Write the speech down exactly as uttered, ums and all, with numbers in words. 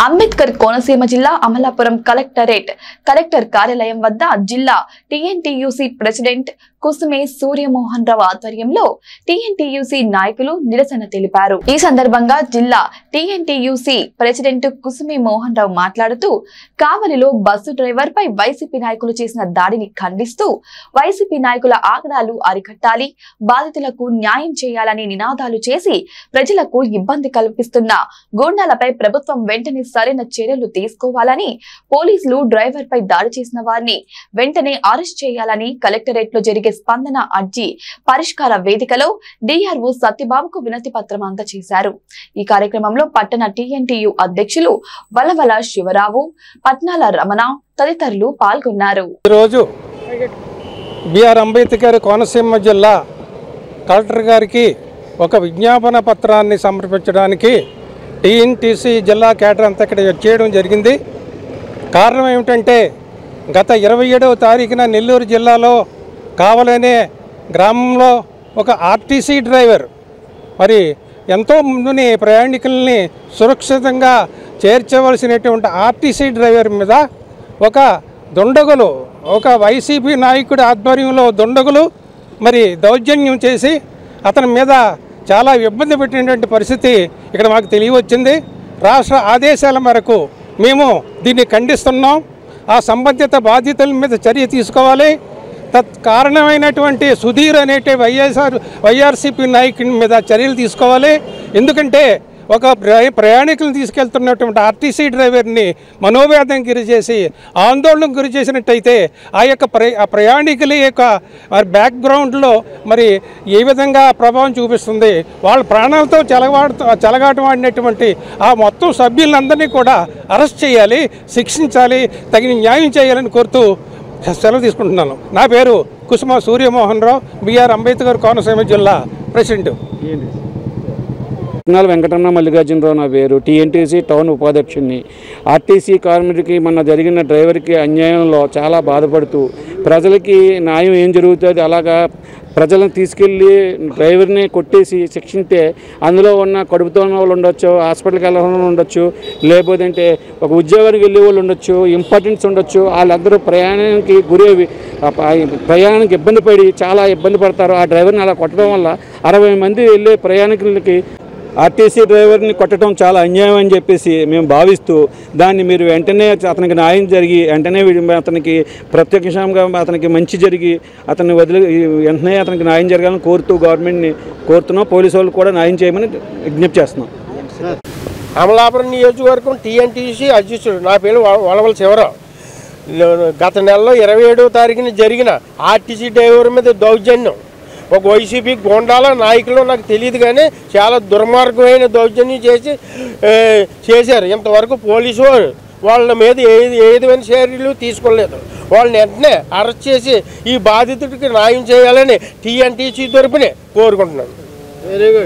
అంబేద్కర్ కోనసీమ జిల్లా Amalapuram collectorate collector కార్యాలయం వద్ద జిల్లా టీఎన్టీయూసీ ప్రెసిడెంట్ కుసుమే సూర్యమోహన్ రావు ఆధ్వర్యంలో టీఎన్టీయూసీ నాయకులు నిరసన తెలిపారు। ఈ సందర్భంగా జిల్లా టీఎన్టీయూసీ ప్రెసిడెంట్ కుసుమే మోహన్ రావు మాట్లాడుతూ కావలిలో బస్సు డ్రైవర్ పై వైసీపీ నాయకులు చేసిన దాడిని ఖండిస్తూ వైసీపీ నాయకుల ఆగడాలు అరికట్టాలి, బాధితులకు న్యాయం చేయాలని నినాదాలు చేసి ప్రజలకు ఇబ్బంది కల్పిస్తున్న గూండాలపై ప్రభుత్వం వెంటనే సరైన చర్యలు తీసుకోవాలని, పోలీసులు డ్రైవర్ పై దాడి చేసిన వారిని వెంటనే అరెస్ట్ చేయాలని కలెక్టరేట్ లో జరిగే స్పందన అర్జీ పరిష్కార వేదికలో డిఆర్ఓ సత్యబాబుకు వినతి పత్రం అందజేశారు। ఈ కార్యక్రమంలో పట్టణ టీఎన్టీయూ అధ్యక్షులు వలవల శివరావు, పట్నాల రమణ తదితరులు పాల్గొన్నారు। ఈరోజు బిఆర్ అంబేద్కర్ కోనసీమ జిల్లా కలెక్టర్ గారికి ఒక విజ్ఞాపన పత్రాన్ని సమర్పించడానికి టీఎన్టీసీ జిల్లా కేడర్ అంతా ఇక్కడ చేయడం జరిగింది। కారణం ఏమిటంటే గత ఇరవై ఏడవ తారీఖున నెల్లూరు జిల్లాలో కావలనే గ్రామంలో ఒక ఆర్టీసీ డ్రైవర్ మరి ఎంతో మందిని ప్రయాణికుల్ని సురక్షితంగా చేర్చవలసినటువంటి ఆర్టీసీ డ్రైవర్ మీద ఒక దుండగులు ఒక వైసీపీ నాయకుడి ఆధ్వర్యంలో దుండగులు మరి దౌర్జన్యం చేసి అతని మీద చాలా ఇబ్బంది పెట్టినటువంటి పరిస్థితి ఇక్కడ మాకు తెలియవచ్చింది। రాష్ట్ర ఆదేశాల మేరకు మేము దీన్ని ఖండిస్తున్నాం। ఆ సంబంధిత బాధితుల మీద చర్య తీసుకోవాలి। తత్ కారణమైనటువంటి సుధీర్ అనేటి వైఎస్ఆర్ వైఆర్సీపీ నాయకుని మీద చర్యలు తీసుకోవాలి। ఎందుకంటే ఒక ప్రయాణికులను తీసుకెళ్తున్నటువంటి ఆర్టీసీ డ్రైవర్ని మనోవేదనకు గురి చేసి ఆందోళనకు గురి చేసినట్టయితే ఆ యొక్క ప్రయాణికుల యొక్క బ్యాక్గ్రౌండ్లో మరి ఏ విధంగా ప్రభావం చూపిస్తుంది, వాళ్ళ ప్రాణాలతో చెలగాడుతూ చెలగాటం ఆడినటువంటి ఆ మొత్తం సభ్యులందరినీ కూడా అరెస్ట్ చేయాలి, శిక్షించాలి, తగిన న్యాయం చేయాలని కోరుతూ సెలవు తీసుకుంటున్నాను। నా పేరు కుసుమ సూర్యమోహన్ రావు, బిఆర్ అంబేద్కర్ కోనసీమ జిల్లా ప్రెసిడెంట్। పట్నాల వెంకటరమణ మల్లికార్జునరావు నా పేరు, టీఎన్టీసీ టౌన్ ఉపాధ్యక్షుడిని। ఆర్టీసీ కార్మికుడికి మొన్న జరిగిన డ్రైవర్కి అన్యాయంలో చాలా బాధపడుతూ ప్రజలకి న్యాయం ఏం జరుగుతుంది, అలాగా ప్రజలను తీసుకెళ్ళి డ్రైవర్ని కొట్టేసి శిక్షింటే అందులో ఉన్న కడుపుతో ఉన్న వాళ్ళు ఉండొచ్చు, హాస్పిటల్కి వెళ్ళే వాళ్ళు ఉండొచ్చు, లేకపోతే అంటే ఒక ఉద్యోగానికి వెళ్ళే వాళ్ళు ఉండొచ్చు, ఇంపార్టెంట్స్ ఉండొచ్చు, వాళ్ళందరూ ప్రయాణానికి గురేవి ప్రయాణానికి ఇబ్బంది పడి చాలా ఇబ్బంది పడతారు। ఆ డ్రైవర్ని అలా కొట్టడం వల్ల అరవై మంది వెళ్ళే ప్రయాణికులకి ఆర్టీసీ డ్రైవర్ని కొట్టడం చాలా అన్యాయం అని చెప్పేసి మేము భావిస్తూ దాన్ని మీరు వెంటనే అతనికి న్యాయం జరిగి వెంటనే అతనికి ప్రత్యక్షంగా అతనికి మంచి జరిగి అతన్ని వదిలి వెంటనే అతనికి న్యాయం జరగాలని కోరుతూ గవర్నమెంట్ని కోరుతున్నాం। పోలీసు వాళ్ళు కూడా న్యాయం చేయమని విజ్ఞప్తి చేస్తున్నాం। అమలాపురం నియోజకవర్గం టీఎన్టీసీ అధ్యక్షుడు నా పేరు వలవల శివరావు। గత నెలలో ఇరవై ఏడవ తారీఖున జరిగిన ఆర్టీసీ డ్రైవర్ మీద దౌర్జన్యం ఒక వైసీపీ గోండాల నాయకులు నాకు తెలియదు కానీ చాలా దుర్మార్గమైన దౌర్జన్యం చేసి చేశారు। ఇంతవరకు పోలీసు వారు వాళ్ళ మీద ఏది ఏ విధమైన చర్యలు తీసుకోలేదు। వాళ్ళని వెంటనే అరెస్ట్ చేసి ఈ బాధితుడికి న్యాయం చేయాలని టీఎన్టీసీ తరపునే కోరుకుంటున్నాను। Very good.